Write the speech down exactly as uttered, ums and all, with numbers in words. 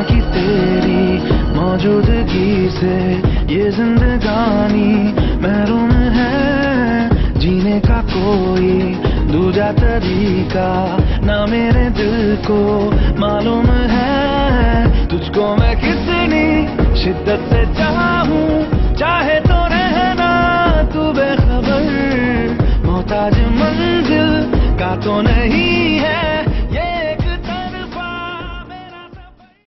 कि तेरी मौजूदगी से ये जिंदगानी महरूम है। जीने का कोई दूजा तरीका ना मेरे दिल को मालूम है। तुझको मैं कितनी शिद्दत से चाहूं, चाहे तो रहना तू बेखबर। मोहताज मंजिल का तो नहीं